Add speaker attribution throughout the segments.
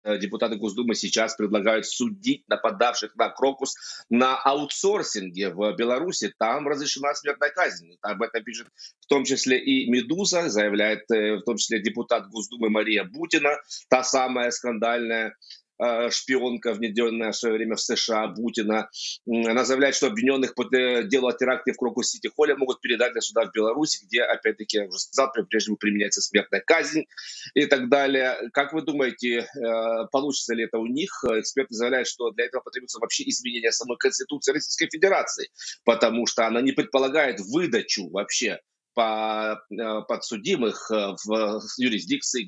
Speaker 1: депутаты Госдумы сейчас предлагают судить нападавших на Крокус на аутсорсинге в Беларуси. Там разрешена смертная казнь. Об этом пишет в том числе и «Медуза», заявляет в том числе депутат Госдумы Мария Бутина, та самая скандальная шпионка, внедренная в свое время в США, Бутина. Она заявляет, что обвиненных по делу о теракте в Крокус-Сити-Холле могут передать для суда в Беларусь, где, опять-таки, я уже сказал, по-прежнему применяется смертная казнь и так далее. Как вы думаете, получится ли это у них? Эксперты заявляют, что для этого потребуется вообще изменение самой Конституции Российской Федерации, потому что она не предполагает выдачу вообще подсудимых в юрисдикции,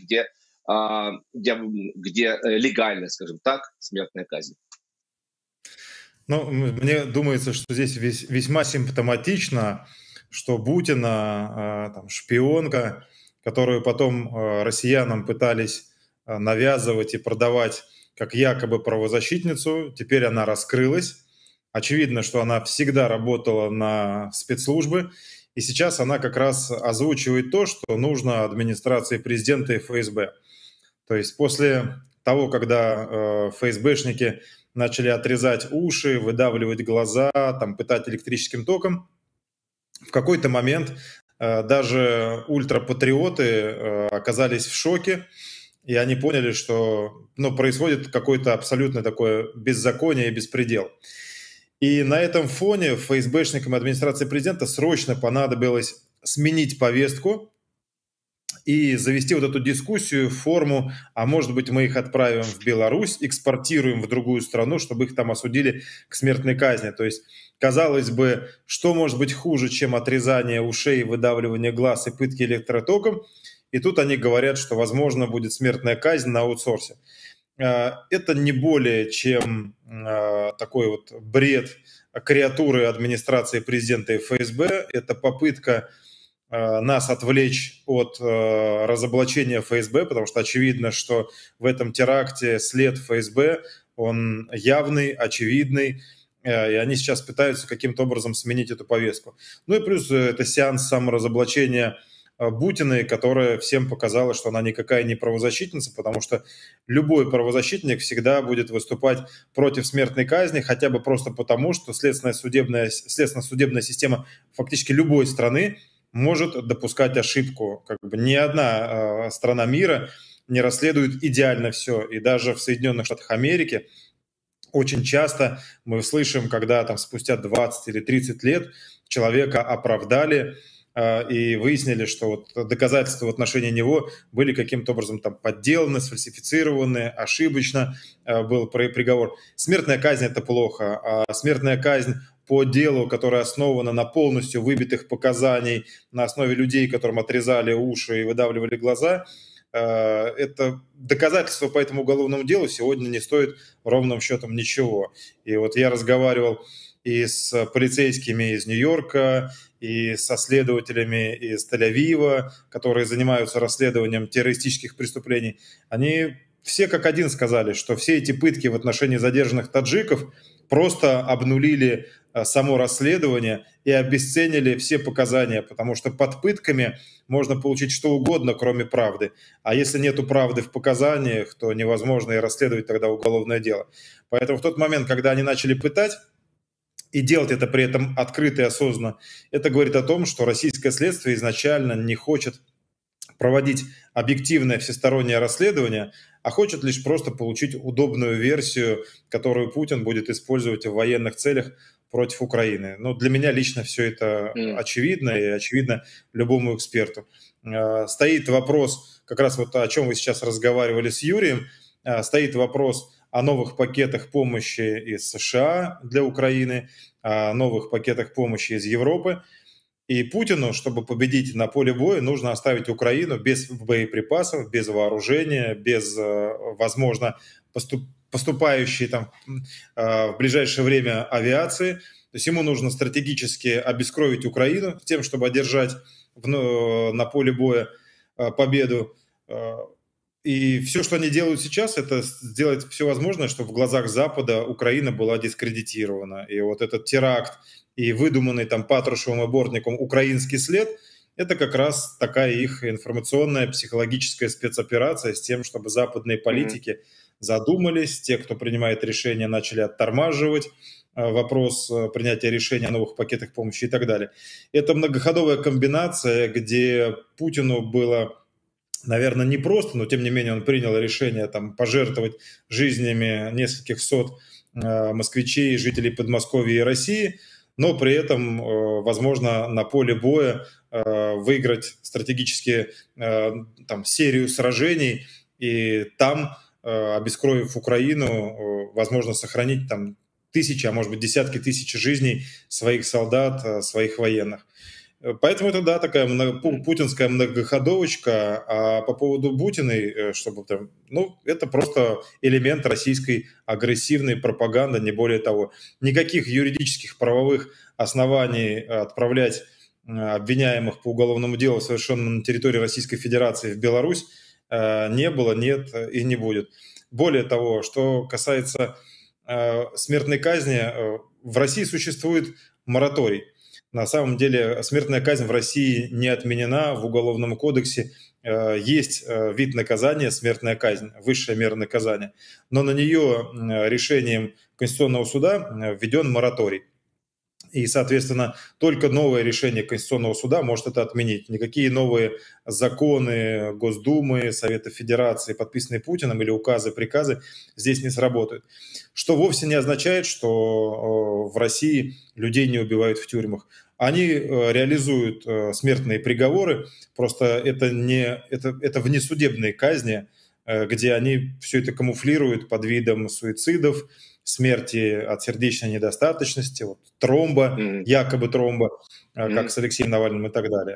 Speaker 1: где легально, скажем так, смертная казнь.
Speaker 2: Ну, мне думается, что здесь весьма симптоматично, что Бутина, там, шпионка, которую потом россиянам пытались навязывать и продавать как якобы правозащитницу, теперь она раскрылась. Очевидно, что она всегда работала на спецслужбы, и сейчас она как раз озвучивает то, что нужно администрации президента и ФСБ. То есть после того, когда ФСБшники начали отрезать уши, выдавливать глаза, там, пытать электрическим током, в какой-то момент даже ультрапатриоты оказались в шоке, и они поняли, что происходит какое-то абсолютно такое беззаконие и беспредел. И на этом фоне ФСБшникам администрации президента срочно понадобилось сменить повестку и завести вот эту дискуссию в форму, а может быть мы их отправим в Беларусь, экспортируем в другую страну, чтобы их там осудили к смертной казни. То есть, казалось бы, что может быть хуже, чем отрезание ушей, выдавливание глаз и пытки электротоком? И тут они говорят, что, возможно, будет смертная казнь на аутсорсе. Это не более чем такой вот бред креатуры администрации президента и ФСБ. Это попытка нас отвлечь от разоблачения ФСБ, потому что очевидно, что в этом теракте след ФСБ, он явный, очевидный, и они сейчас пытаются каким-то образом сменить эту повестку. Ну и плюс это сеанс саморазоблачения Бутиной, которая всем показала, что она никакая не правозащитница, потому что любой правозащитник всегда будет выступать против смертной казни, хотя бы просто потому, что следственно-судебная система фактически любой страны может допускать ошибку. Как бы ни одна страна мира не расследует идеально все. И даже в Соединенных Штатах Америки очень часто мы слышим, когда там спустя 20 или 30 лет человека оправдали и выяснили, что вот доказательства в отношении него были каким-то образом там подделаны, сфальсифицированы, ошибочно был приговор. Смертная казнь – это плохо, а смертная казнь по делу, которое основано на полностью выбитых показаний, на основе людей, которым отрезали уши и выдавливали глаза, это доказательство по этому уголовному делу сегодня не стоит ровным счетом ничего. И вот я разговаривал и с полицейскими из Нью-Йорка, и со следователями из Тель-Авива, которые занимаются расследованием террористических преступлений. Они все как один сказали, что все эти пытки в отношении задержанных таджиков просто обнулили само расследование и обесценили все показания, потому что под пытками можно получить что угодно, кроме правды. А если нету правды в показаниях, то невозможно и расследовать тогда уголовное дело. Поэтому в тот момент, когда они начали пытать, и делать это при этом открыто и осознанно, это говорит о том, что российское следствие изначально не хочет проводить объективное всестороннее расследование, а хочет лишь просто получить удобную версию, которую Путин будет использовать в военных целях против Украины. Но для меня лично все это очевидно и очевидно любому эксперту. Стоит вопрос, как раз вот о чем вы сейчас разговаривали с Юрием, стоит вопрос о новых пакетах помощи из США для Украины, о новых пакетах помощи из Европы. И Путину, чтобы победить на поле боя, нужно оставить Украину без боеприпасов, без вооружения, без, возможно, поступающей там в ближайшее время авиации. То есть ему нужно стратегически обескровить Украину тем, чтобы одержать на поле боя победу. И все, что они делают сейчас, это сделать все возможное, чтобы в глазах Запада Украина была дискредитирована. И вот этот теракт и выдуманный там Патрушевым и Бортником украинский след – это как раз такая их информационная, психологическая спецоперация с тем, чтобы западные политики, задумались, те, кто принимает решения, начали оттормаживать вопрос принятия решений о новых пакетах помощи и так далее. Это многоходовая комбинация, где Путину было, наверное, непросто, но тем не менее он принял решение там, пожертвовать жизнями нескольких сот москвичей, жителей Подмосковья и России, но при этом, возможно, на поле боя выиграть стратегически там, серию сражений и там, обескровив Украину, возможно, сохранить там тысячи, а может быть десятки тысяч жизней своих солдат, своих военных. Поэтому это, да, такая путинская многоходовочка. А по поводу Бутиной, чтобы там, ну, это просто элемент российской агрессивной пропаганды, не более того. Никаких юридических правовых оснований отправлять обвиняемых по уголовному делу, совершенному на территории Российской Федерации, в Беларусь не было, нет и не будет. Более того, что касается смертной казни, в России существует мораторий. На самом деле смертная казнь в России не отменена. В Уголовном кодексе есть вид наказания смертная казнь, высшая мера наказания. Но на нее решением Конституционного суда введен мораторий. И, соответственно, только новое решение Конституционного суда может это отменить. Никакие новые законы Госдумы, Совета Федерации, подписанные Путиным, или указы, приказы здесь не сработают. Что вовсе не означает, что в России людей не убивают в тюрьмах. Они реализуют смертные приговоры, просто это внесудебные казни, где они все это камуфлируют под видом суицидов, смерти от сердечной недостаточности, вот, тромба, якобы тромба, как с Алексеем Навальным и так далее.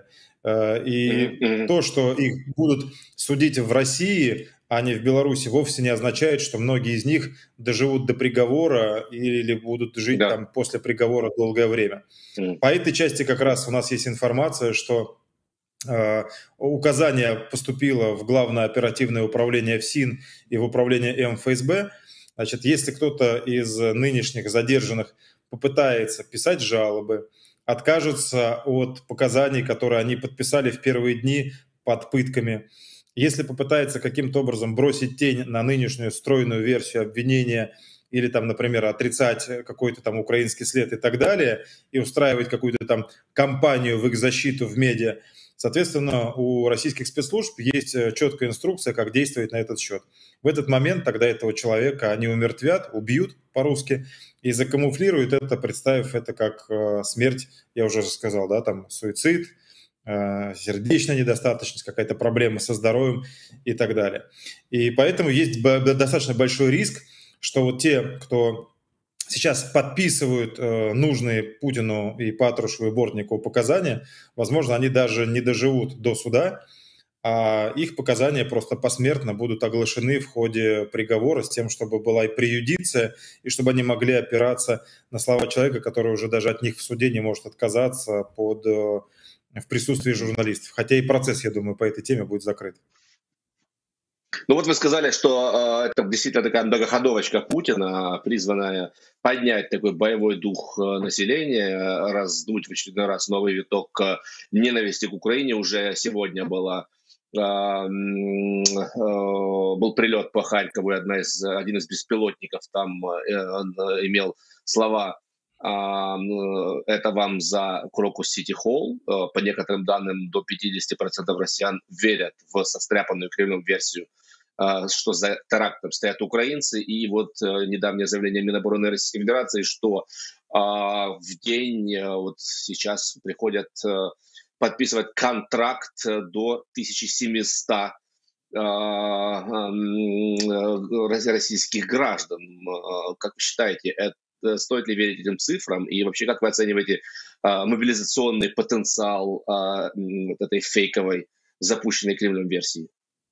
Speaker 2: И то, что их будут судить в России, а не в Беларуси, вовсе не означает, что многие из них доживут до приговора или будут жить там после приговора долгое время. По этой части как раз у нас есть информация, что указание поступило в Главное оперативное управление ФСИН и в управление МФСБ. Значит, если кто-то из нынешних задержанных попытается писать жалобы, откажется от показаний, которые они подписали в первые дни под пытками, если попытается каким-то образом бросить тень на нынешнюю стройную версию обвинения или, там, например, отрицать какой-то там украинский след и так далее, и устраивать какую-то там кампанию в их защиту в медиа, соответственно, у российских спецслужб есть четкая инструкция, как действовать на этот счет. В этот момент тогда этого человека они умертвят, убьют по-русски и закамуфлируют это, представив это как смерть, я уже сказал, да, там суицид, сердечная недостаточность, какая-то проблема со здоровьем и так далее. И поэтому есть достаточно большой риск, что вот те, кто сейчас подписывают нужные Путину и Патрушеву и Бортникову показания, возможно, они даже не доживут до суда, а их показания просто посмертно будут оглашены в ходе приговора с тем, чтобы была и преюдиция, и чтобы они могли опираться на слова человека, который уже даже от них в суде не может отказаться в присутствии журналистов. Хотя и процесс, я думаю, по этой теме будет закрыт.
Speaker 1: Ну вот вы сказали, что это действительно такая многоходовочка Путина, призванная поднять такой боевой дух населения, раздуть в очередной раз новый виток ненависти к Украине. Уже сегодня был прилет по Харькову, и один из беспилотников там имел слова: это вам за Крокус Сити Холл. По некоторым данным, до 50% россиян верят в состряпанную Кремлем версию, что за терактом стоят украинцы. И вот недавнее заявление Минобороны Российской Федерации, что в день вот сейчас приходят подписывать контракт до 1700 российских граждан. Как вы считаете, стоит ли верить этим цифрам? И вообще, как вы оцениваете мобилизационный потенциал вот этой фейковой, запущенной Кремлем версии?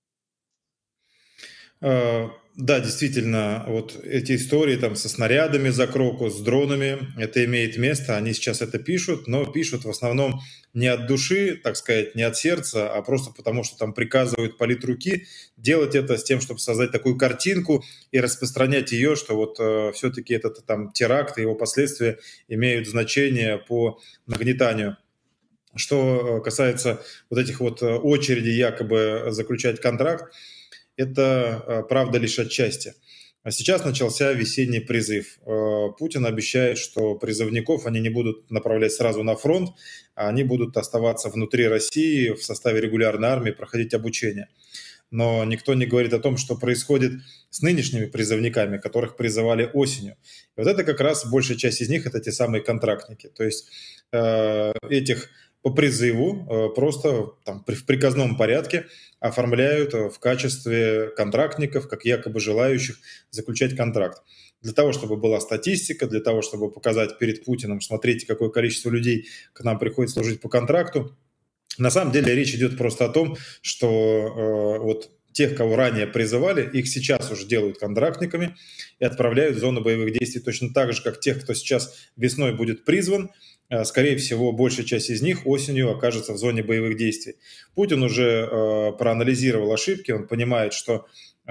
Speaker 2: Да, действительно, вот эти истории там со снарядами за Крокус, с дронами, это имеет место, они сейчас это пишут, но пишут в основном не от души, так сказать, не от сердца, а просто потому, что там приказывают политруки делать это с тем, чтобы создать такую картинку и распространять ее, что вот все-таки этот там теракт и его последствия имеют значение по нагнетанию. Что касается вот этих вот очередей якобы заключать контракт, это правда лишь отчасти. А сейчас начался весенний призыв. Путин обещает, что призывников они не будут направлять сразу на фронт, а они будут оставаться внутри России в составе регулярной армии, проходить обучение. Но никто не говорит о том, что происходит с нынешними призывниками, которых призывали осенью. И вот это как раз большая часть из них – это те самые контрактники. То есть этих по призыву просто там, в приказном порядке оформляют в качестве контрактников, как якобы желающих заключать контракт. Для того, чтобы была статистика, для того, чтобы показать перед Путиным, смотрите, какое количество людей к нам приходит служить по контракту. На самом деле речь идет просто о том, что вот тех, кого ранее призывали, их сейчас уже делают контрактниками и отправляют в зону боевых действий точно так же, как тех, кто сейчас весной будет призван. Скорее всего, большая часть из них осенью окажется в зоне боевых действий. Путин уже проанализировал ошибки, он понимает, что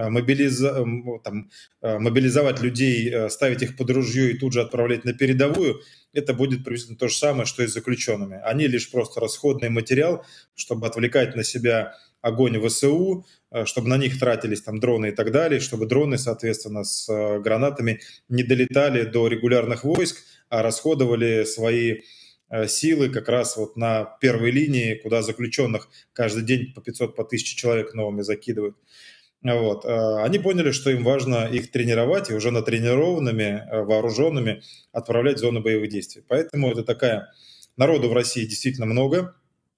Speaker 2: мобилизовать людей, ставить их под ружье и тут же отправлять на передовую, это будет приблизительно то же самое, что и с заключенными. Они лишь просто расходный материал, чтобы отвлекать на себя огонь ВСУ, чтобы на них тратились там дроны и так далее, чтобы дроны, соответственно, с гранатами не долетали до регулярных войск, а расходовали свои силы как раз вот на первой линии, куда заключенных каждый день по 500, по 1000 человек новыми закидывают. Вот. Они поняли, что им важно их тренировать и уже натренированными, вооруженными отправлять в зону боевых действий. Поэтому это такая... Народу в России действительно много,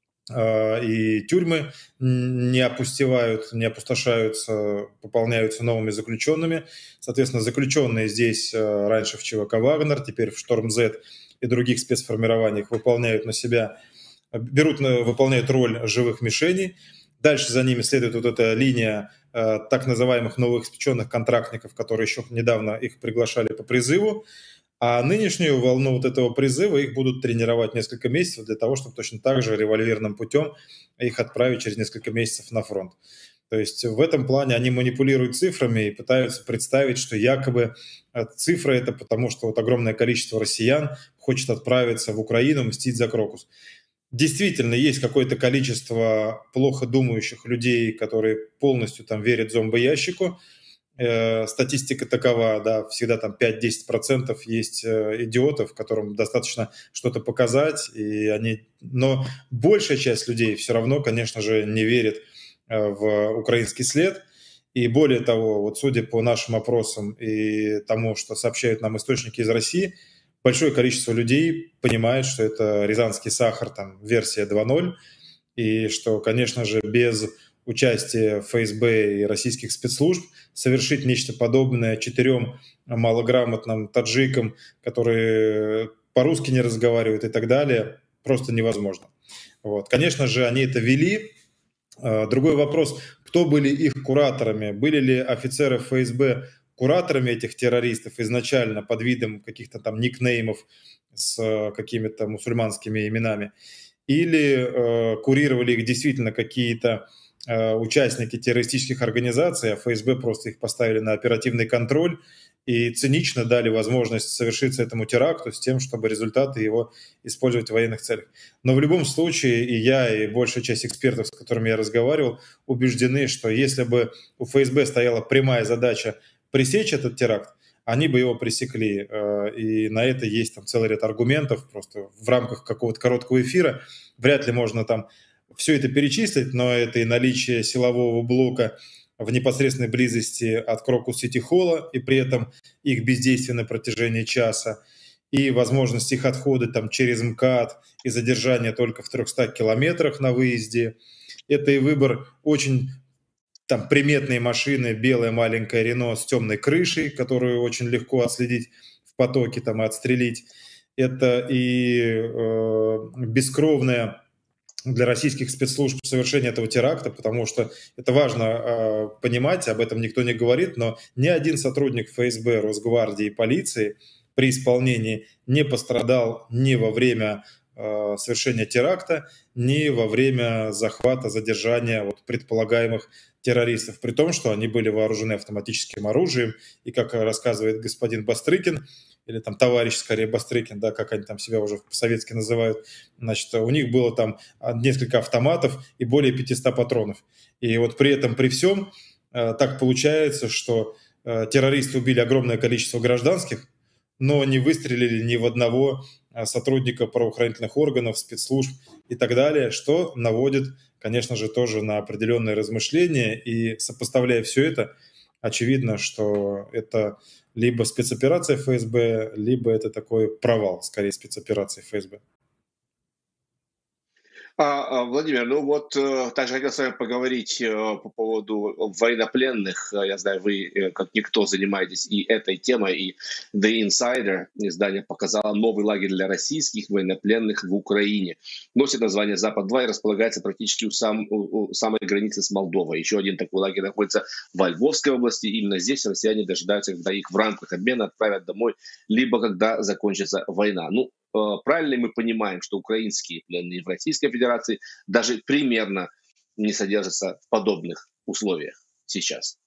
Speaker 2: и тюрьмы не опустевают, не опустошаются, пополняются новыми заключенными. Соответственно, заключенные здесь раньше в ЧВК «Вагнер», теперь в «Шторм-З» и других спецформированиях выполняют выполняют роль живых мишеней. Дальше за ними следует вот эта линия так называемых новоиспеченных контрактников, которые еще недавно их приглашали по призыву. А нынешнюю волну вот этого призыва их будут тренировать несколько месяцев для того, чтобы точно так же револьверным путем их отправить через несколько месяцев на фронт. То есть в этом плане они манипулируют цифрами и пытаются представить, что якобы цифры это потому, что вот огромное количество россиян хочет отправиться в Украину мстить за Крокус. Действительно, есть какое-то количество плохо думающих людей, которые полностью там верят зомбоящику. Статистика такова, да, всегда там 5-10% есть идиотов, которым достаточно что-то показать, но большая часть людей все равно, конечно же, не верит в украинский след. И более того, вот судя по нашим опросам и тому, что сообщают нам источники из России, большое количество людей понимает, что это рязанский сахар, там, версия 2.0, и что, конечно же, без участия ФСБ и российских спецслужб совершить нечто подобное 4 малограмотным таджикам, которые по-русски не разговаривают и так далее, просто невозможно. Вот. Конечно же, они это вели. Другой вопрос, кто были их кураторами? Были ли офицеры ФСБ кураторами этих террористов изначально под видом каких-то там никнеймов с какими-то мусульманскими именами? Или курировали их действительно какие-то участники террористических организаций, а ФСБ просто их поставили на оперативный контроль и цинично дали возможность совершиться этому теракту с тем, чтобы результаты его использовать в военных целях. Но в любом случае и я, и большая часть экспертов, с которыми я разговаривал, убеждены, что если бы у ФСБ стояла прямая задача пресечь этот теракт, они бы его пресекли. И на это есть там целый ряд аргументов. Просто в рамках какого-то короткого эфира вряд ли можно там все это перечислить, но это и наличие силового блока в непосредственной близости от Крокус-Сити-Холла, и при этом их бездействие на протяжении часа, и возможность их отхода там, через МКАД и задержание только в 300 километрах на выезде. Это и выбор очень там, приметные машины, белая маленькая Рено с темной крышей, которую очень легко отследить в потоке там, и отстрелить. Это и бескровная для российских спецслужб совершение этого теракта, потому что это важно понимать, об этом никто не говорит, но ни один сотрудник ФСБ, Росгвардии и полиции при исполнении не пострадал ни во время совершения теракта, ни во время захвата, задержания вот, предполагаемых террористов, при том, что они были вооружены автоматическим оружием, и, как рассказывает господин Бастрыкин, или там товарищ, скорее, Бастрыкин, да, как они там себя уже по-советски называют, значит, у них было там несколько автоматов и более 500 патронов. И вот при этом, при всем, так получается, что террористы убили огромное количество гражданских, но не выстрелили ни в одного сотрудника правоохранительных органов, спецслужб и так далее, что наводит, конечно же, тоже на определенные размышления. И сопоставляя все это, очевидно, что это либо спецоперация ФСБ, либо это такой провал, скорее, спецоперации ФСБ.
Speaker 1: Владимир, ну вот также хотел с вами поговорить по поводу военнопленных. Я знаю, вы как никто занимаетесь и этой темой, и The Insider издание показало новый лагерь для российских военнопленных в Украине. Носит название «Запад-2» и располагается практически у самой границы с Молдовой. Еще один такой лагерь находится во Львовской области. Именно здесь россияне дожидаются, когда их в рамках обмена отправят домой, либо когда закончится война. Ну, правильно ли мы понимаем, что украинские пленные в Российской Федерации даже примерно не содержатся в подобных условиях сейчас?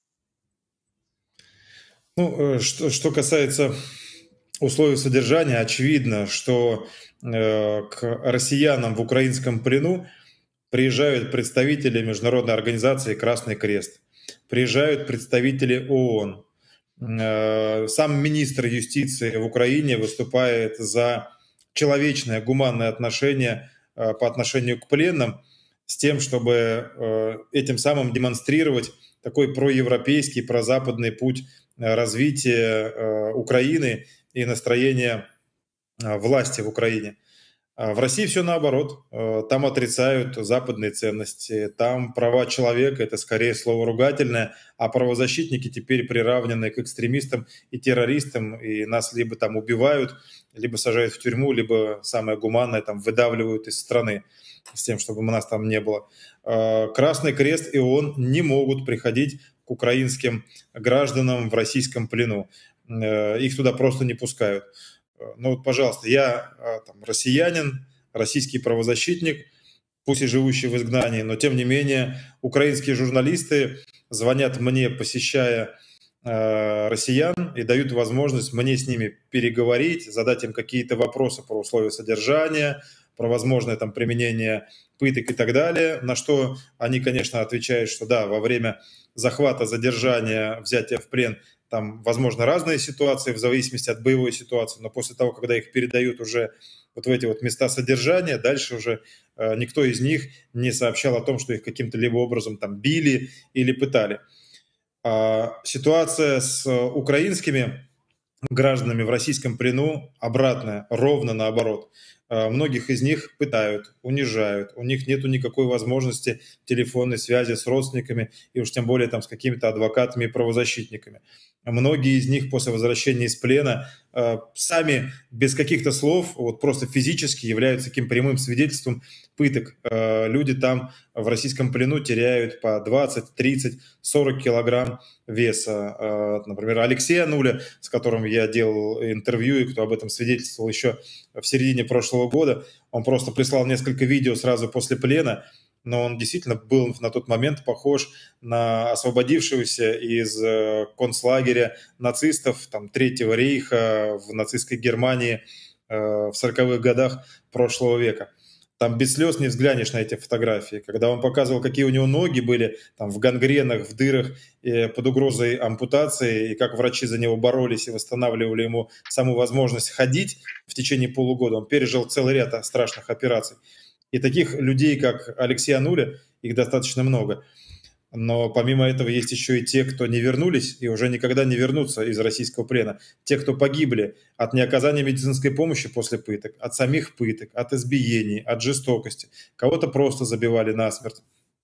Speaker 2: Ну, что касается условий содержания, очевидно, что к россиянам в украинском плену приезжают представители международной организации «Красный Крест», приезжают представители ООН. Сам министр юстиции в Украине выступает за человечное, гуманное отношение по отношению к пленным, с тем, чтобы этим самым демонстрировать такой проевропейский, прозападный путь развития Украины и настроения власти в Украине. В России все наоборот. Там отрицают западные ценности, там права человека — это скорее слово ругательное, а правозащитники теперь приравнены к экстремистам и террористам, и нас либо там убивают, либо сажают в тюрьму, либо самое гуманное там выдавливают из страны с тем, чтобы нас там не было. Красный Крест и ООН не могут приходить к украинским гражданам в российском плену. Их туда просто не пускают. Ну вот, пожалуйста, я там россиянин, российский правозащитник, пусть и живущий в изгнании, но тем не менее украинские журналисты звонят мне, посещая россиян, и дают возможность мне с ними переговорить, задать им какие-то вопросы про условия содержания, про возможное там применение пыток и так далее, на что они, конечно, отвечают, что да, во время захвата, задержания, взятия в плен там, возможно, разные ситуации в зависимости от боевой ситуации, но после того, когда их передают уже вот в эти вот места содержания, дальше уже никто из них не сообщал о том, что их каким-то либо образом там били или пытали. Ситуация с украинскими гражданами в российском плену обратная, ровно наоборот. Многих из них пытают, унижают, у них нет никакой возможности телефонной связи с родственниками и уж тем более там с какими-то адвокатами и правозащитниками. Многие из них после возвращения из плена сами без каких-то слов, вот просто физически являются таким прямым свидетельством пыток. Люди там в российском плену теряют по 20, 30, 40 килограмм веса. Например, Алексей Ануля, с которым я делал интервью и кто об этом свидетельствовал еще в середине прошлого года, он просто прислал несколько видео сразу после плена, но он действительно был на тот момент похож на освободившегося из концлагеря нацистов там, Третьего рейха в нацистской Германии в 40-х годах прошлого века. Там без слез не взглянешь на эти фотографии. Когда он показывал, какие у него ноги были там, в гангренах, в дырах, под угрозой ампутации, и как врачи за него боролись и восстанавливали ему саму возможность ходить в течение полугода, он пережил целый ряд страшных операций. И таких людей, как Алексей Ануля, их достаточно много. Но помимо этого есть еще и те, кто не вернулись и уже никогда не вернутся из российского плена. Те, кто погибли от неоказания медицинской помощи после пыток, от самих пыток, от избиений, от жестокости. Кого-то просто забивали насмерть.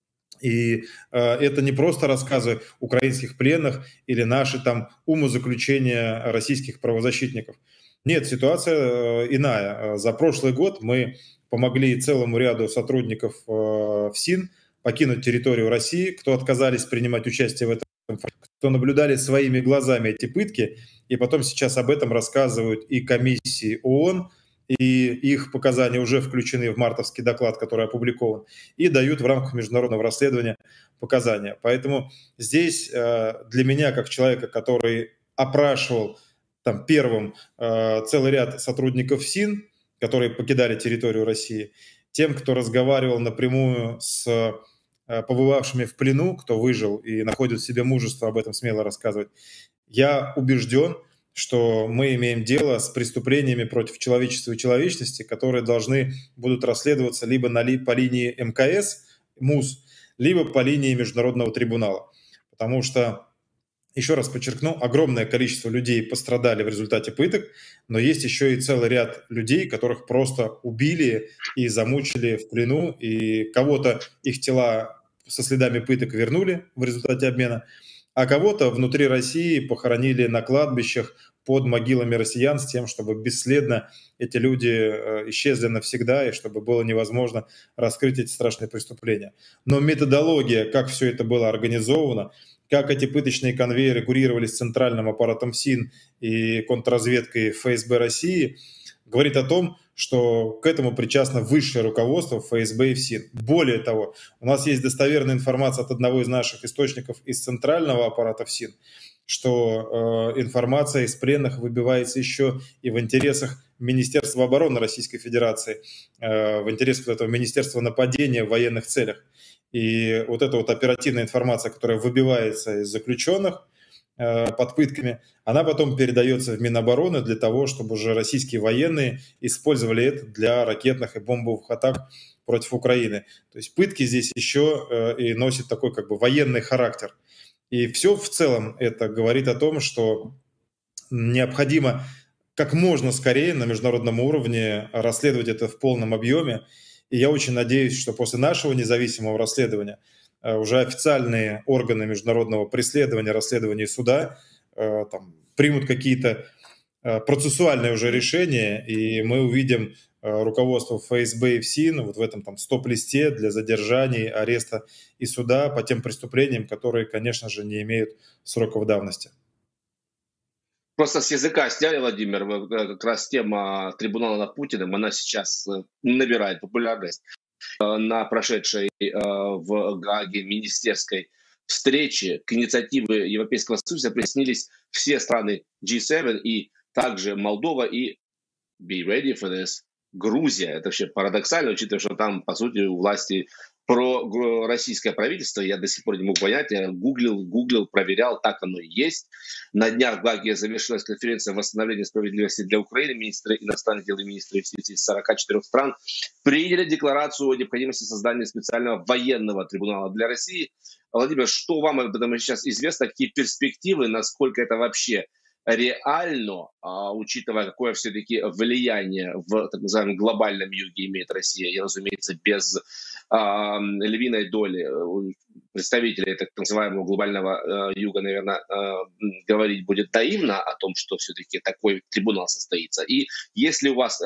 Speaker 2: И это не просто рассказы украинских пленных или наши там умозаключения российских правозащитников. Нет, ситуация иная. За прошлый год мы помогли целому ряду сотрудников ФСИН покинуть территорию России, кто отказались принимать участие в этом, кто наблюдали своими глазами эти пытки, и потом сейчас об этом рассказывают и комиссии ООН, и их показания уже включены в мартовский доклад, который опубликован, и дают в рамках международного расследования показания. Поэтому здесь для меня, как человека, который опрашивал там, первым целый ряд сотрудников ФСИН, которые покидали территорию России, тем, кто разговаривал напрямую с побывавшими в плену, кто выжил и находит в себе мужество об этом смело рассказывать, Я убежден, что мы имеем дело с преступлениями против человечества и человечности, которые должны будут расследоваться либо по линии МКС, МУС, либо по линии Международного трибунала. Потому что, еще раз подчеркну, огромное количество людей пострадали в результате пыток, но есть еще и целый ряд людей, которых просто убили и замучили в плену, и кого-то их тела со следами пыток вернули в результате обмена, а кого-то внутри России похоронили на кладбищах под могилами россиян с тем, чтобы бесследно эти люди исчезли навсегда и чтобы было невозможно раскрыть эти страшные преступления. Но методология, как все это было организовано, как эти пыточные конвейеры курировались центральным аппаратом ФСИН и контрразведкой ФСБ России, говорит о том, что к этому причастно высшее руководство ФСБ и ФСИН. Более того, у нас есть достоверная информация от одного из наших источников из центрального аппарата ФСИН, что информация из пленных выбивается еще и в интересах Министерства обороны Российской Федерации, в интересах этого Министерства нападения в военных целях. И вот эта вот оперативная информация, которая выбивается из заключенных под пытками, она потом передается в Минобороны для того, чтобы уже российские военные использовали это для ракетных и бомбовых атак против Украины. То есть пытки здесь еще и носят такой как бы военный характер. И все в целом это говорит о том, что необходимо как можно скорее на международном уровне расследовать это в полном объеме. И я очень надеюсь, что после нашего независимого расследования уже официальные органы международного преследования, расследования суда там, примут какие-то процессуальные уже решения, и мы увидим руководство ФСБ и ФСИН вот в этом там стоп-листе для задержаний, ареста и суда по тем преступлениям, которые, конечно же, не имеют сроков давности.
Speaker 1: Просто с языка сняли, Владимир, как раз тема трибунала над Путиным, она сейчас набирает популярность. На прошедшей в Гааге министерской встрече к инициативе Европейского Союза присоединились все страны G7 и также Молдова и, be ready for this, Грузия. Это вообще парадоксально, учитывая, что там, по сути, у власти российское правительство. Я до сих пор не мог понять. Я гуглил, проверял, так оно и есть. На днях в Гааге завершилась конференция восстановления справедливости для Украины. Министры иностранных дел и министры юстиции из 44 стран приняли декларацию о необходимости создания специального военного трибунала для России. Владимир, что вам об этом сейчас известно? Какие перспективы? Насколько это вообще реально, учитывая, какое все-таки влияние в так называемом глобальном юге имеет Россия, и, разумеется, без львиной доли представителей так называемого глобального юга, наверное, говорить будет наивно о том, что все-таки такой трибунал состоится. И есть ли у вас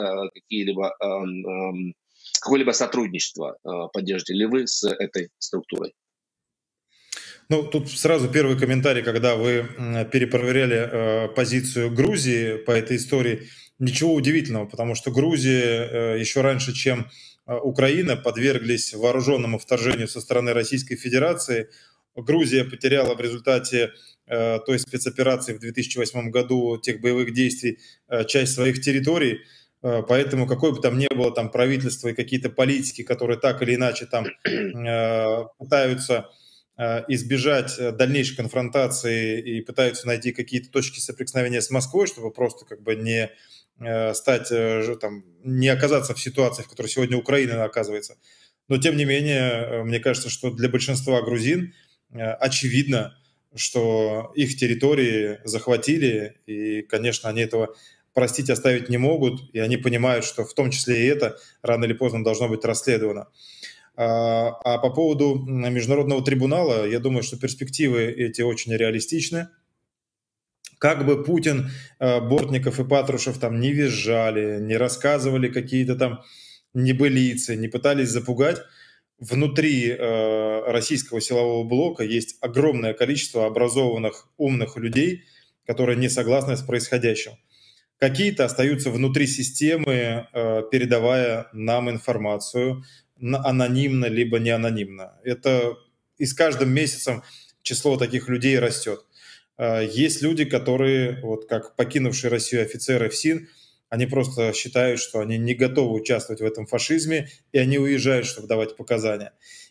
Speaker 1: какое-либо сотрудничество, поддержите ли вы с этой структурой?
Speaker 2: Ну, тут сразу первый комментарий, когда вы перепроверяли позицию Грузии по этой истории. Ничего удивительного, потому что Грузия еще раньше, чем Украина, подверглись вооруженному вторжению со стороны Российской Федерации. Грузия потеряла в результате той спецоперации в 2008 году, тех боевых действий, часть своих территорий. Поэтому какое бы там ни было там правительство и какие-то политики, которые так или иначе там пытаются избежать дальнейшей конфронтации и пытаются найти какие-то точки соприкосновения с Москвой, чтобы просто как бы не стать, там, не оказаться в ситуации, в которой сегодня Украина оказывается. Но тем не менее, мне кажется, что для большинства грузин очевидно, что их территории захватили, и, конечно, они этого простить, оставить не могут, и они понимают, что в том числе и это рано или поздно должно быть расследовано. А по поводу международного трибунала, я думаю, что перспективы эти очень реалистичны. Как бы Путин, Бортников и Патрушев там не визжали, не рассказывали какие-то там небылицы, не пытались запугать, внутри российского силового блока есть огромное количество образованных, умных людей, которые не согласны с происходящим. Какие-то остаются внутри системы, передавая нам информацию, анонимно либо не анонимно. Это и с каждым месяцем число таких людей растет. Есть люди, которые, вот как покинувшие Россию офицеры ФСИН, они просто считают, что они не готовы участвовать в этом фашизме, и они уезжают, чтобы давать показания.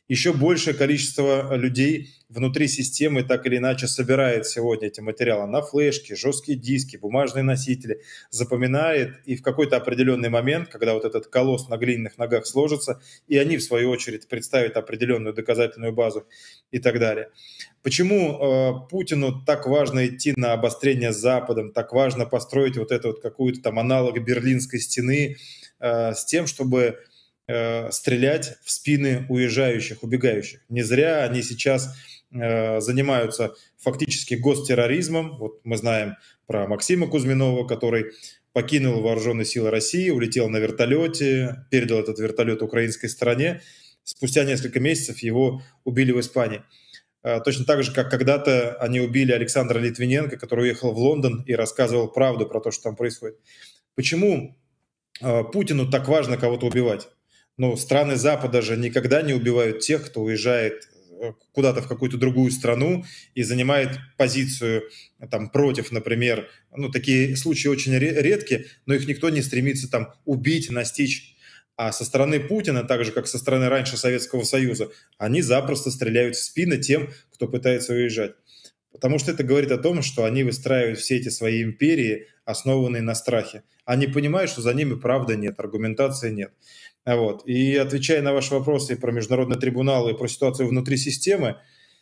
Speaker 2: еще большее количество людей внутри системы так или иначе собирает сегодня эти материалы на флешки, жесткие диски, бумажные носители, запоминает, и в какой-то определенный момент, когда вот этот колосс на глиняных ногах сложится, и они, в свою очередь, представят определенную доказательную базу и так далее. Почему Путину так важно идти на обострение с Западом, так важно построить вот эту вот какую-то там аналог Берлинской стены с тем, чтобы стрелять в спины уезжающих, убегающих? Не зря они сейчас занимаются фактически гостерроризмом. Вот мы знаем про Максима Кузьминова, который покинул вооруженные силы России, улетел на вертолете, передал этот вертолет украинской стороне. Спустя несколько месяцев его убили в Испании. Точно так же, как когда-то они убили Александра Литвиненко, который уехал в Лондон и рассказывал правду про то, что там происходит. Почему Путину так важно кого-то убивать? Ну, страны Запада же никогда не убивают тех, кто уезжает куда-то в какую-то другую страну и занимает позицию там против, например. Ну, такие случаи очень редки, но их никто не стремится там убить, настичь. А со стороны Путина, так же, как со стороны раньше Советского Союза, они запросто стреляют в спины тем, кто пытается уезжать. Потому что это говорит о том, что они выстраивают все эти свои империи, основанные на страхе. Они понимают, что за ними правды нет, аргументации нет. Вот. И отвечая на ваши вопросы про международный трибунал и про ситуацию внутри системы,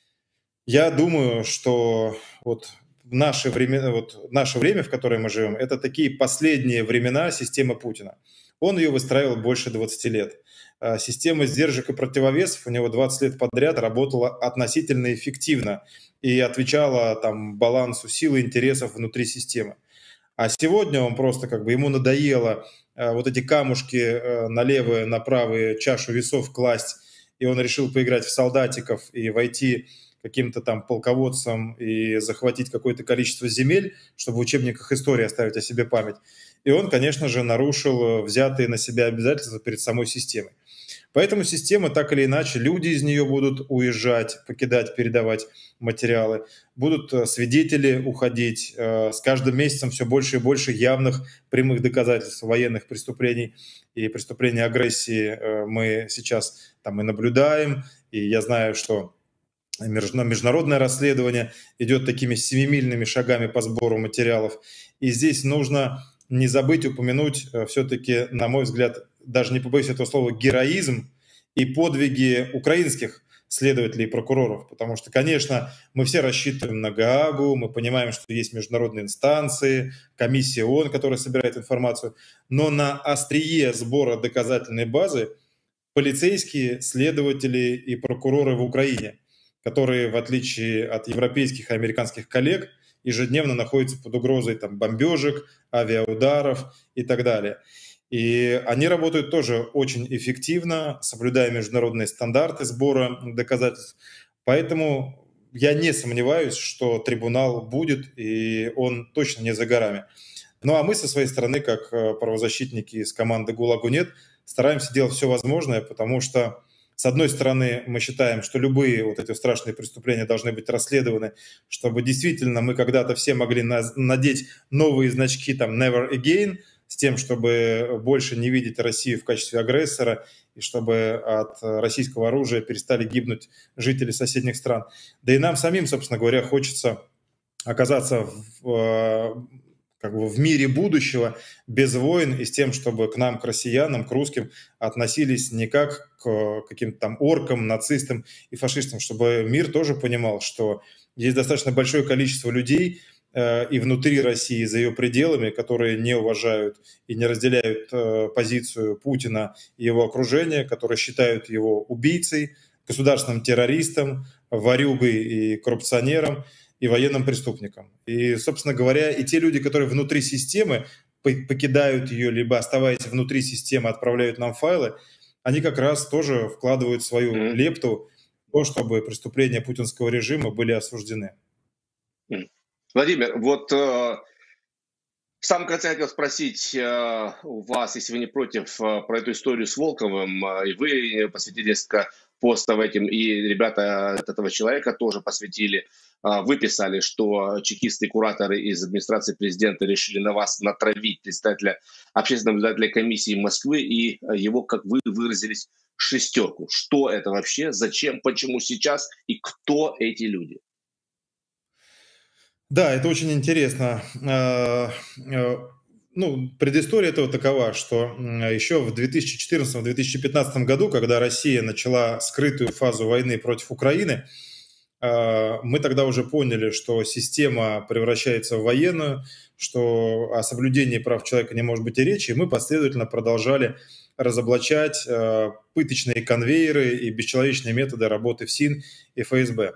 Speaker 2: я думаю, что вот наше время, в которое мы живем, это такие последние времена системы Путина. Он ее выстраивал больше 20 лет. Система сдержек и противовесов у него 20 лет подряд работала относительно эффективно и отвечала там балансу сил и интересов внутри системы. А сегодня он просто ему надоело вот эти камушки на левые, на правые чашу весов класть, и он решил поиграть в солдатиков и войти каким-то там полководцем и захватить какое-то количество земель, чтобы в учебниках истории оставить о себе память. И он, конечно же, нарушил взятые на себя обязательства перед самой системой. Поэтому система, так или иначе, люди из нее будут уезжать, покидать, передавать материалы, будут свидетели уходить. С каждым месяцем все больше и больше явных прямых доказательств военных преступлений и преступлений агрессии мы сейчас там и наблюдаем. И я знаю, что международное расследование идет такими семимильными шагами по сбору материалов. И здесь нужно не забыть упомянуть все-таки, на мой взгляд, даже не побоюсь этого слова, героизм и подвиги украинских следователей и прокуроров. Потому что, конечно, мы все рассчитываем на Гаагу, мы понимаем, что есть международные инстанции, комиссия ООН, которая собирает информацию, но на острие сбора доказательной базы полицейские, следователи и прокуроры в Украине, которые, в отличие от европейских и американских коллег, ежедневно находятся под угрозой там, бомбежек, авиаударов и так далее. И они работают тоже очень эффективно, соблюдая международные стандарты сбора доказательств. Поэтому я не сомневаюсь, что трибунал будет, и он точно не за горами. Ну а мы со своей стороны, как правозащитники из команды «ГУЛАГу нет», стараемся делать все возможное, потому что, с одной стороны, мы считаем, что любые вот эти страшные преступления должны быть расследованы, чтобы действительно мы когда-то все могли надеть новые значки там «Never Again», с тем, чтобы больше не видеть Россию в качестве агрессора и чтобы от российского оружия перестали гибнуть жители соседних стран. Да и нам самим, собственно говоря, хочется оказаться в мире будущего без войн и с тем, чтобы к нам, к россиянам, к русским относились не как к каким-то там оркам, нацистам и фашистам, чтобы мир тоже понимал, что есть достаточно большое количество людей и внутри России, за ее пределами, которые не уважают и не разделяют позицию Путина и его окружения, которые считают его убийцей, государственным террористом, ворюгой и коррупционером, и военным преступникам. И, собственно говоря, и те люди, которые внутри системы покидают ее, либо оставаясь внутри системы, отправляют нам файлы, они как раз тоже вкладывают свою лепту в то, чтобы преступления путинского режима были осуждены.
Speaker 1: Владимир, вот в самом конце хотел спросить у вас, если вы не против, про эту историю с Волковым. И вы посвятили несколько постов этим, и ребята от этого человека тоже посвятили. Вы писали, что чекисты и кураторы из администрации президента решили на вас натравить председателя общественной наблюдательной комиссии Москвы и его, как вы выразились, шестерку. Что это вообще, зачем, почему сейчас и кто эти люди?
Speaker 2: Да, это очень интересно. Ну, предыстория этого такова, что еще в 2014-2015 году, когда Россия начала скрытую фазу войны против Украины, мы тогда уже поняли, что система превращается в военную, что о соблюдении прав человека не может быть и речи, и мы последовательно продолжали разоблачать пыточные конвейеры и бесчеловечные методы работы ФСИН и ФСБ.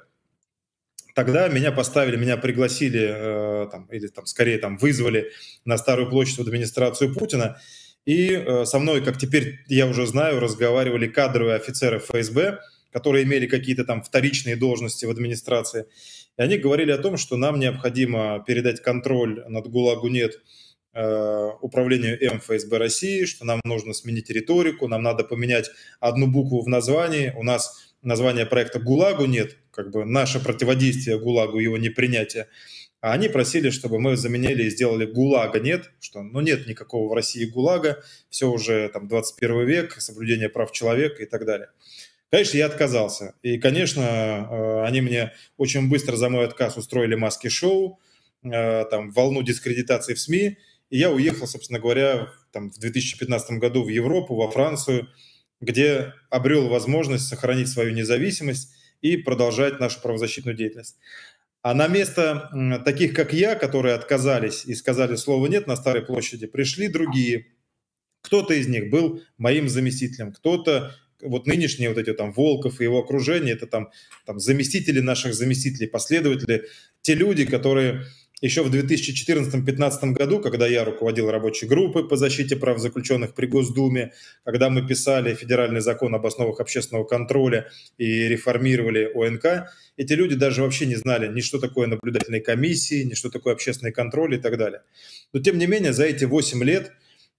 Speaker 2: Тогда меня поставили, меня пригласили, или там, скорее там, вызвали на Старую площадь в администрацию Путина, и со мной, как теперь я уже знаю, разговаривали кадровые офицеры ФСБ, которые имели какие-то там вторичные должности в администрации. И они говорили о том, что нам необходимо передать контроль над ГУЛАГу нет управлению МФСБ России, что нам нужно сменить риторику, нам надо поменять одну букву в названии. У нас название проекта «ГУЛАГу нет», как бы наше противодействие ГУЛАГу, его непринятие. А они просили, чтобы мы заменили и сделали «ГУЛАГа нет», что ну, нет никакого в России ГУЛАГа, все уже там 21 век, соблюдение прав человека и так далее. Конечно, я отказался. И, конечно, они мне очень быстро за мой отказ устроили маски-шоу, там, волну дискредитации в СМИ. И я уехал, собственно говоря, там, в 2015 году в Европу, во Францию, где обрел возможность сохранить свою независимость и продолжать нашу правозащитную деятельность. А на место таких, как я, которые отказались и сказали слово «нет» на Старой площади, пришли другие. Кто-то из них был моим заместителем, кто-то, вот нынешние вот эти там Волков и его окружение, это там заместители наших заместителей, последователи, те люди, которые еще в 2014-2015 году, когда я руководил рабочей группой по защите прав заключенных при Госдуме, когда мы писали федеральный закон об основах общественного контроля и реформировали ОНК, эти люди даже вообще не знали ни что такое наблюдательные комиссии, ни что такое общественный контроль и так далее. Но тем не менее за эти 8 лет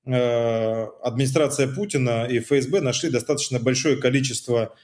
Speaker 2: администрация Путина и ФСБ нашли достаточно большое количество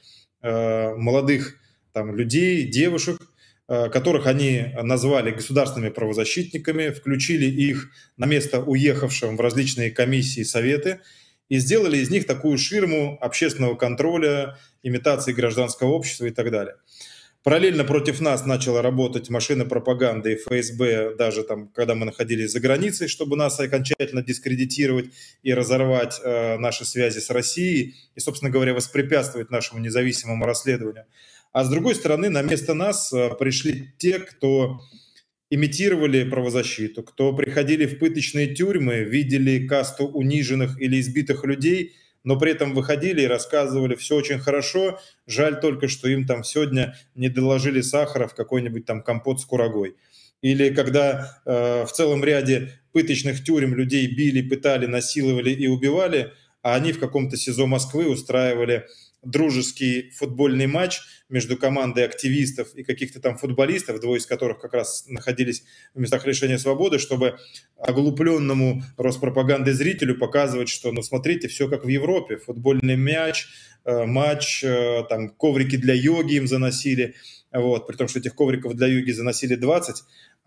Speaker 2: молодых там, людей, девушек, которых они назвали государственными правозащитниками, включили их на место уехавшим в различные комиссии и советы и сделали из них такую ширму общественного контроля, имитации гражданского общества и так далее. Параллельно против нас начала работать машина пропаганды и ФСБ, даже там, когда мы находились за границей, чтобы нас окончательно дискредитировать и разорвать наши связи с Россией и, собственно говоря, воспрепятствовать нашему независимому расследованию. А с другой стороны, на место нас пришли те, кто имитировали правозащиту, кто приходили в пыточные тюрьмы, видели касту униженных или избитых людей, но при этом выходили и рассказывали, все очень хорошо, жаль только, что им там сегодня не доложили сахара в какой-нибудь там компот с курагой. Или когда в целом ряде пыточных тюрем людей били, пытали, насиловали и убивали, а они в каком-то СИЗО Москвы устраивали дружеский футбольный матч между командой активистов и каких-то там футболистов, двое из которых как раз находились в местах лишения свободы, чтобы оглупленному Роспропагандой зрителю показывать, что, ну, смотрите, все как в Европе, футбольный мяч, матч, там, коврики для йоги им заносили, вот, при том, что этих ковриков для йоги заносили 20,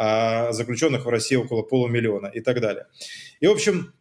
Speaker 2: а заключенных в России около 500 000 и так далее. И, в общем,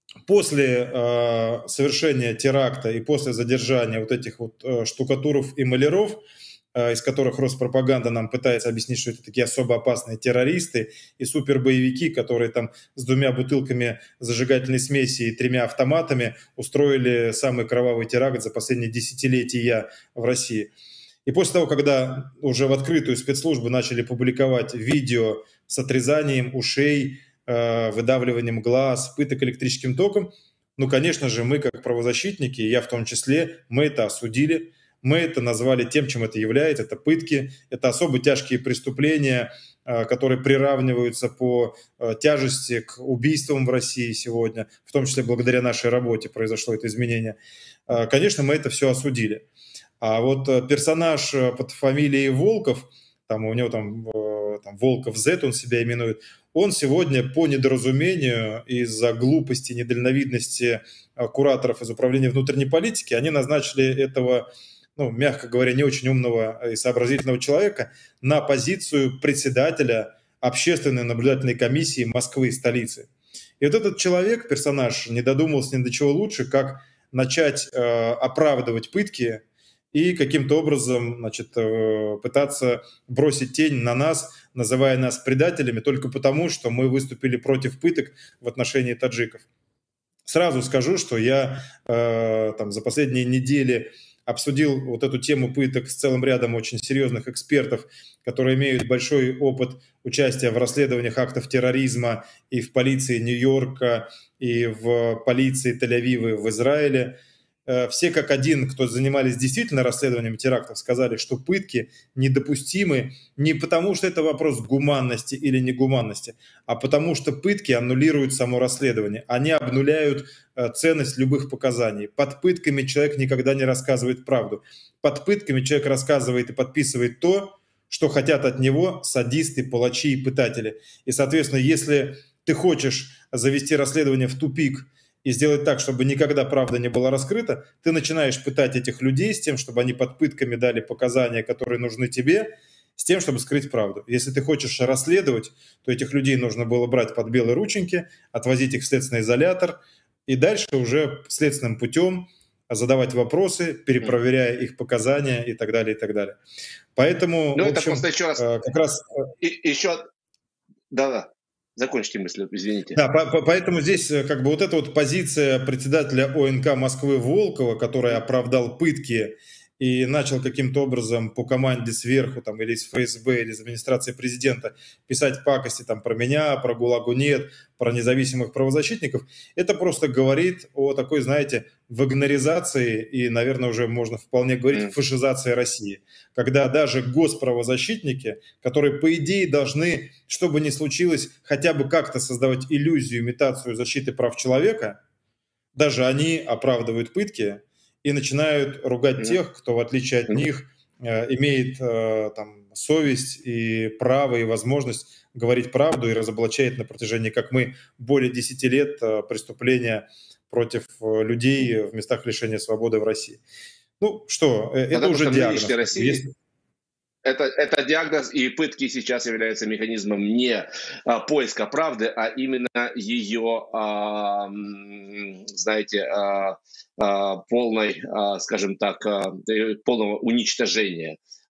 Speaker 2: после совершения теракта и после задержания вот этих вот штукатуров и маляров, из которых Роспропаганда нам пытается объяснить, что это такие особо опасные террористы и супербоевики, которые там с 2 бутылками зажигательной смеси и 3 автоматами устроили самый кровавый теракт за последние десятилетия в России. И после того, когда уже в открытую спецслужбы начали публиковать видео с отрезанием ушей, выдавливанием глаз, пыток электрическим током, ну, конечно же, мы как правозащитники, и я в том числе, мы это осудили, мы это назвали тем, чем это является, это пытки, это особо тяжкие преступления, которые приравниваются по тяжести к убийствам в России сегодня, в том числе благодаря нашей работе произошло это изменение. Конечно, мы это все осудили. А вот персонаж под фамилией Волков, там у него там Волков Z, он себя именует, он сегодня по недоразумению из-за глупости, недальновидности кураторов из Управления внутренней политики, они назначили этого, ну, мягко говоря, не очень умного и сообразительного человека на позицию председателя общественной наблюдательной комиссии Москвы, столицы. И вот этот человек, персонаж, не додумался ни до чего лучше, как начать оправдывать пытки и каким-то образом, значит, пытаться бросить тень на нас, называя нас предателями только потому, что мы выступили против пыток в отношении таджиков. Сразу скажу, что я там за последние недели обсудил вот эту тему пыток с целым рядом очень серьезных экспертов, которые имеют большой опыт участия в расследованиях актов терроризма и в полиции Нью-Йорка, и в полиции Тель-Авива в Израиле. Все как один, кто занимались действительно расследованием терактов, сказали, что пытки недопустимы не потому, что это вопрос гуманности или негуманности, а потому что пытки аннулируют само расследование. Они обнуляют ценность любых показаний. Под пытками человек никогда не рассказывает правду. Под пытками человек рассказывает и подписывает то, что хотят от него садисты, палачи и пытатели. И, соответственно, если ты хочешь завести расследование в тупик и сделать так, чтобы никогда правда не была раскрыта, ты начинаешь пытать этих людей с тем, чтобы они под пытками дали показания, которые нужны тебе, с тем, чтобы скрыть правду. Если ты хочешь расследовать, то этих людей нужно было брать под белые рученьки, отвозить их в следственный изолятор и дальше уже следственным путем задавать вопросы, перепроверяя их показания и так далее, и так далее. Поэтому,
Speaker 1: Ну,
Speaker 2: в
Speaker 1: это
Speaker 2: общем,
Speaker 1: просто еще раз...
Speaker 2: как раз...
Speaker 1: Еще... Да-да. Закончите мысль, извините.
Speaker 2: Да, поэтому здесь как бы вот эта вот позиция председателя ОНК Москвы Волкова, который оправдал пытки и начал каким-то образом по команде сверху, там, или из ФСБ, или из администрации президента писать пакости там, про меня, про ГУЛАГу нет, про независимых правозащитников, это просто говорит о такой, знаете, вагнеризации и, наверное, уже можно вполне говорить, фашизации России. Когда даже госправозащитники, которые, по идее, должны, что бы ни случилось, хотя бы как-то создавать иллюзию, имитацию защиты прав человека, даже они оправдывают пытки и начинают ругать тех, кто, в отличие от них, имеет там, совесть и право, и возможность говорить правду и разоблачает на протяжении, как мы, более 10 лет преступления против людей в местах лишения свободы в России. Ну что, это уже диагноз.
Speaker 1: Это диагноз, и пытки сейчас являются механизмом не поиска правды, а именно ее, знаете, полной, скажем так, полного уничтожения